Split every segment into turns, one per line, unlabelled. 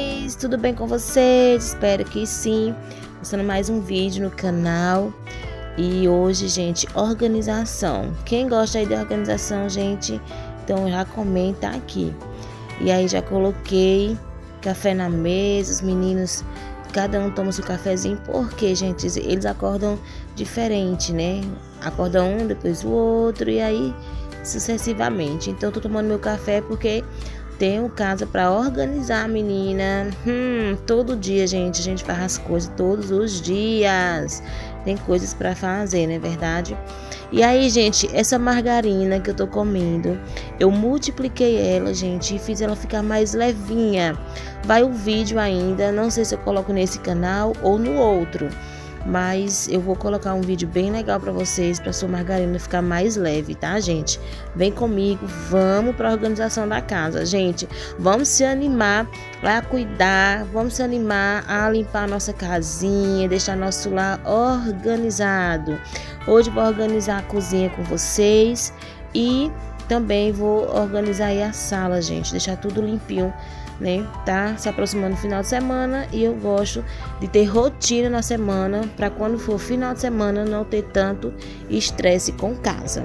amores, tudo bem com vocês? Espero que sim. Postando mais um vídeo no canal. E hoje, gente, organização. Quem gosta aí de organização, gente, então já comenta aqui. E aí já coloquei café na mesa, os meninos, cada um toma seu cafezinho, porque, gente, eles acordam diferente, né? Acorda um, depois o outro, e aí sucessivamente. Então, tô tomando meu café porque tenho casa para organizar, menina. Todo dia, gente, a gente faz as coisas todos os dias. Tem coisas para fazer, não é verdade? E aí, gente, essa margarina que eu tô comendo, eu multipliquei ela, gente, e fiz ela ficar mais levinha. Vai o vídeo ainda, não sei se eu coloco nesse canal ou no outro, mas eu vou colocar um vídeo bem legal para vocês, para sua margarina ficar mais leve, tá, gente? Vem comigo, vamos para a organização da casa, gente. Vamos se animar a cuidar, vamos se animar a limpar a nossa casinha, deixar nosso lar organizado. Hoje vou organizar a cozinha com vocês e também vou organizar aí a sala, gente, deixar tudo limpinho, né? Tá se aproximando o final de semana e eu gosto de ter rotina na semana para quando for final de semana não ter tanto estresse com casa.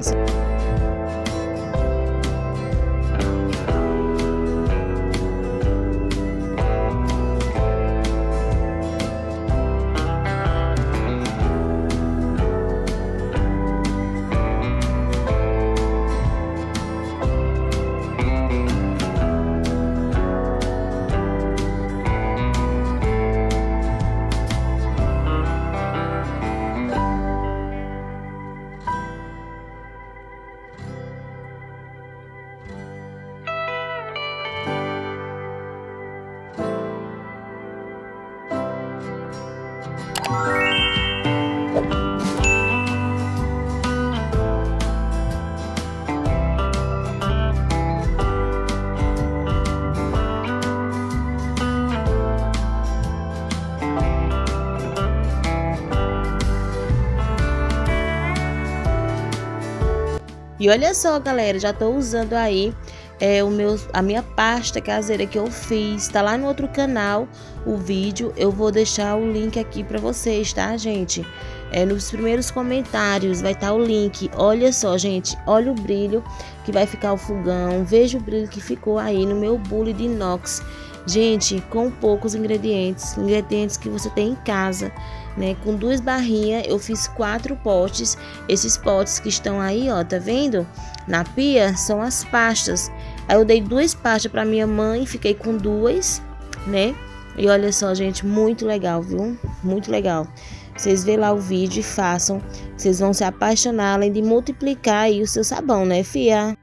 E olha só, galera, já tô usando aí a minha pasta caseira que eu fiz. Tá lá no outro canal o vídeo. Eu vou deixar o link aqui pra vocês, tá, gente? Nos primeiros comentários vai estar o link. Olha só, gente, olha o brilho que vai ficar o fogão. Veja o brilho que ficou aí no meu bule de inox. Gente, com poucos ingredientes que você tem em casa, né? Com 2 barrinhas eu fiz 4 potes. Esses potes que estão aí, ó, tá vendo? Na pia são as pastas. Aí eu dei 2 pastas para minha mãe, fiquei com 2, né? E olha só, gente, muito legal, viu? Muito legal. Vocês vê lá o vídeo e façam. Vocês vão se apaixonar, além de multiplicar aí o seu sabão, né, fia?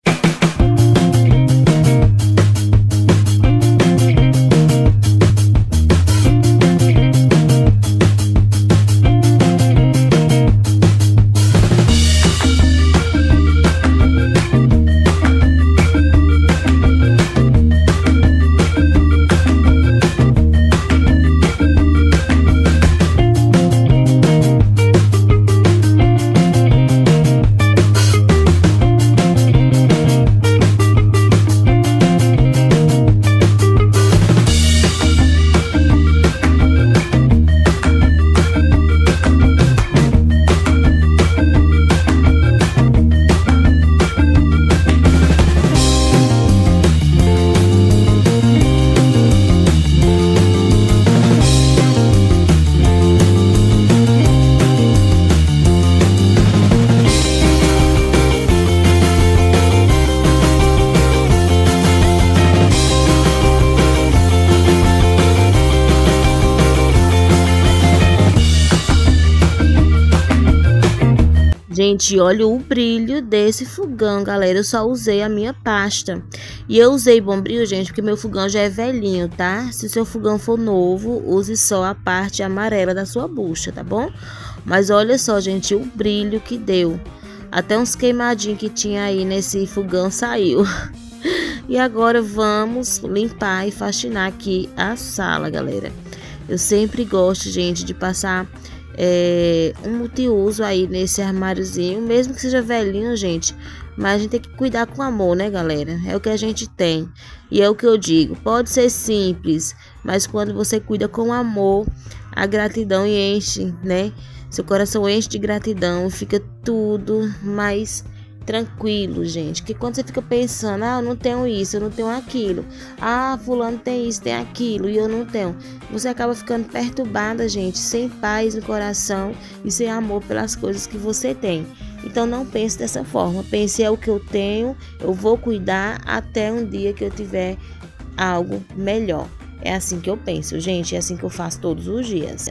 Gente, olha o brilho desse fogão, galera. Eu só usei a minha pasta. E eu usei Bombril, gente, porque meu fogão já é velhinho, tá? Se o seu fogão for novo, use só a parte amarela da sua bucha, tá bom? Mas olha só, gente, o brilho que deu. Até uns queimadinhos que tinha aí nesse fogão saiu. E agora vamos limpar e faxinar aqui a sala, galera. Eu sempre gosto, gente, de passar um multiuso aí nesse armáriozinho, mesmo que seja velhinho, gente. Mas a gente tem que cuidar com amor, né, galera? É o que a gente tem. E é o que eu digo, pode ser simples, mas quando você cuida com amor, a gratidão enche, né? Seu coração enche de gratidão, fica tudo mais tranquilo, gente. Que quando você fica pensando, eu não tenho isso, eu não tenho aquilo. Fulano tem isso, tem aquilo e eu não tenho. Você acaba ficando perturbada, gente, sem paz no coração e sem amor pelas coisas que você tem. Então não pense dessa forma. Pense, é o que eu tenho, eu vou cuidar até um dia que eu tiver algo melhor. É assim que eu penso, gente, é assim que eu faço todos os dias.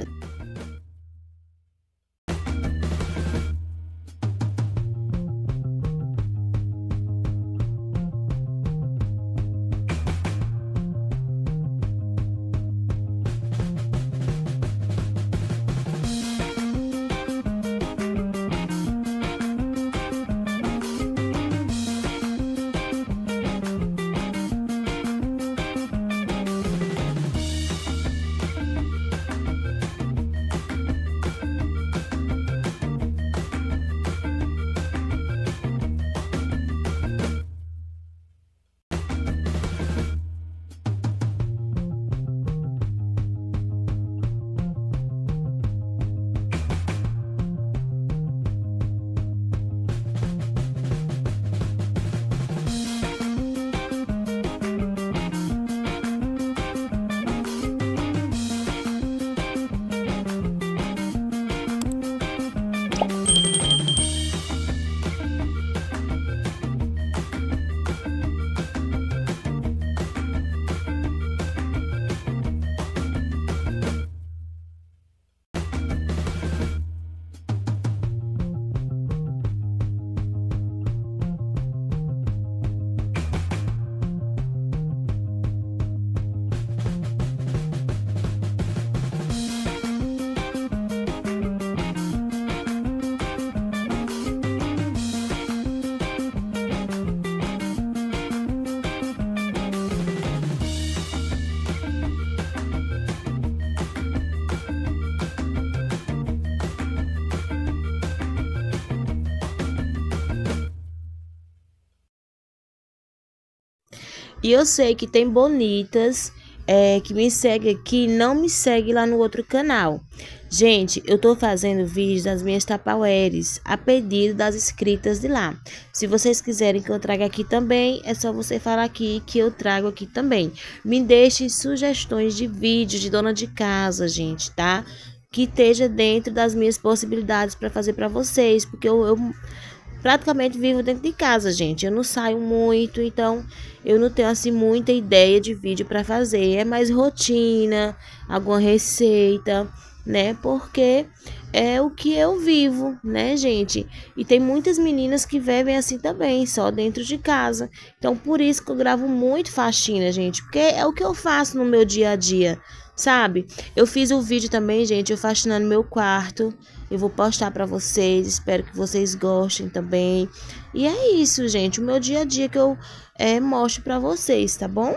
E eu sei que tem bonitas que me seguem aqui, não me segue lá no outro canal. Gente, eu tô fazendo vídeos das minhas tupperwares a pedido das inscritas de lá. Se vocês quiserem que eu traga aqui também, é só você falar aqui que eu trago aqui também. Me deixem sugestões de vídeo de dona de casa, gente, tá? Que esteja dentro das minhas possibilidades para fazer para vocês, porque eu praticamente vivo dentro de casa, gente. Eu não saio muito, então eu não tenho assim muita ideia de vídeo para fazer. É mais rotina, alguma receita, né? Porque é o que eu vivo, né, gente? E tem muitas meninas que vivem assim também, só dentro de casa. Então por isso que eu gravo muito faxina, gente, porque é o que eu faço no meu dia a dia, sabe? Eu fiz um vídeo também, gente, eu faxinando meu quarto. Eu vou postar para vocês, espero que vocês gostem também. E é isso, gente, o meu dia a dia que eu mostro para vocês, tá bom?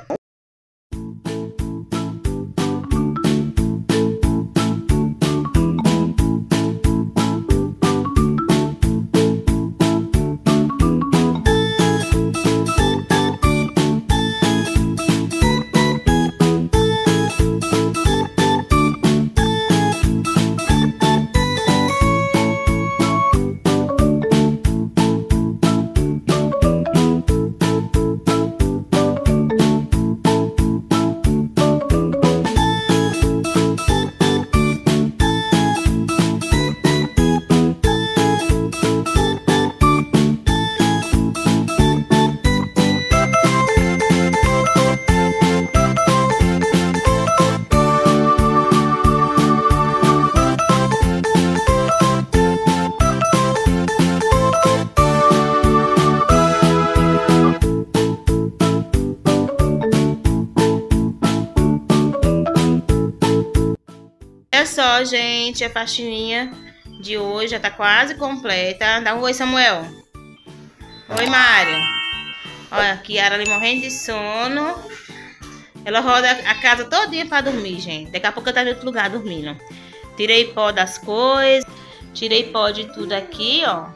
Olha só, gente, a faxininha de hoje já tá quase completa. Dá um oi, Samuel. Oi, Mário. Olha, a Kiara ali morrendo de sono. Ela roda a casa todinha pra dormir, gente. Daqui a pouco ela tá em outro lugar dormindo. Tirei pó das coisas. Tirei pó de tudo aqui, ó.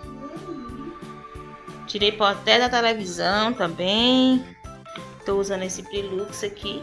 Tirei pó até da televisão também. Tô usando esse Brilux aqui.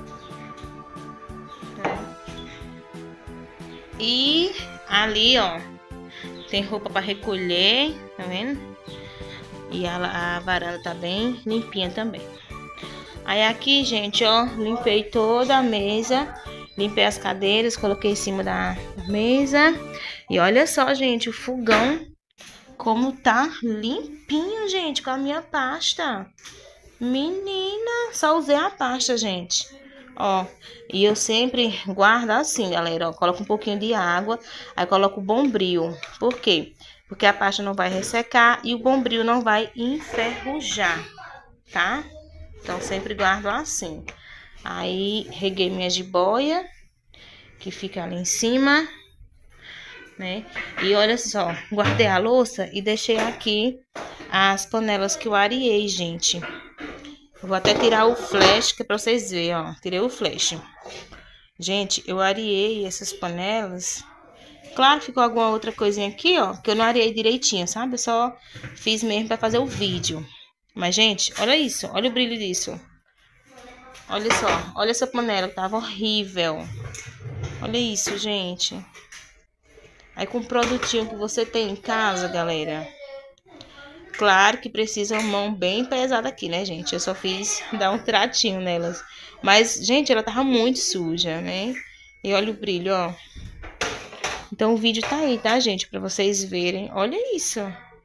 E ali, ó, tem roupa para recolher, tá vendo? E a varanda tá bem limpinha também. Aí aqui, gente, ó, limpei toda a mesa. Limpei as cadeiras, coloquei em cima da mesa. E olha só, gente, o fogão como tá limpinho, gente, com a minha pasta. Menina, só usei a pasta, gente. Ó, e eu sempre guardo assim, galera, ó, coloco um pouquinho de água, aí coloco o Bombril. Por quê? Porque a pasta não vai ressecar e o Bombril não vai enferrujar, tá? Então, sempre guardo assim. Aí, reguei minha jiboia, que fica ali em cima, né? E olha só, guardei a louça e deixei aqui as panelas que eu areei, gente. Eu vou até tirar o flash, que é pra vocês verem, ó. Tirei o flash. Gente, eu areei essas panelas. Claro, ficou alguma outra coisinha aqui, ó, que eu não areei direitinho, sabe? Eu só fiz mesmo pra fazer o vídeo. Mas, gente, olha isso. Olha o brilho disso. Olha só. Olha essa panela que tava horrível. Olha isso, gente. Aí, com o produtinho que você tem em casa, galera. Claro que precisa uma mão bem pesada aqui, né, gente? Eu só fiz dar um tratinho nelas. Mas, gente, ela tava muito suja, né? E olha o brilho, ó. Então, o vídeo tá aí, tá, gente? Pra vocês verem. Olha isso.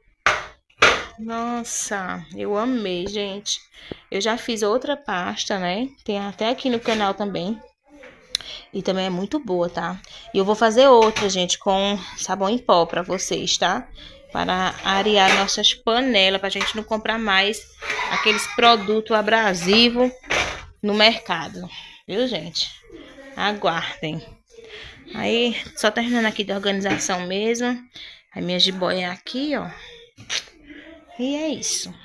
Nossa, eu amei, gente. Eu já fiz outra pasta, né? Tem até aqui no canal também. E também é muito boa, tá? E eu vou fazer outra, gente, com sabão em pó pra vocês, tá? Para arear nossas panelas, pra gente não comprar mais aqueles produtos abrasivos no mercado. Viu, gente? Aguardem. Aí, só terminando aqui da organização mesmo. A minha jiboia aqui, ó. E é isso.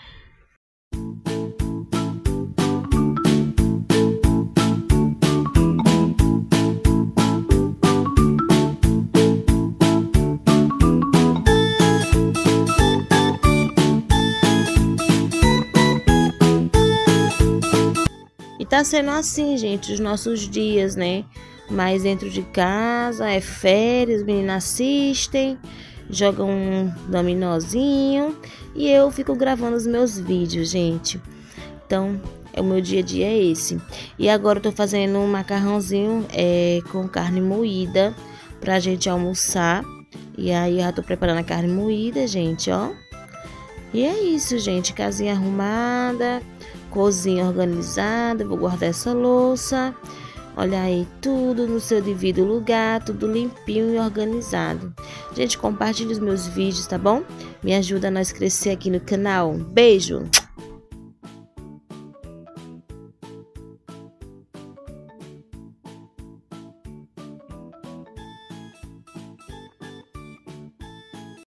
E tá sendo assim, gente, os nossos dias, né? Mas dentro de casa, é férias, os meninos assistem, jogam um dominozinho e eu fico gravando os meus vídeos, gente. Então, o meu dia a dia é esse. E agora eu tô fazendo um macarrãozinho com carne moída pra gente almoçar. E aí eu já tô preparando a carne moída, gente, ó. E é isso, gente, casinha arrumada, cozinha organizada. Vou guardar essa louça. Olha aí, tudo no seu devido lugar, tudo limpinho e organizado. Gente, compartilhe os meus vídeos, tá bom? Me ajuda a nós crescer aqui no canal. Beijo!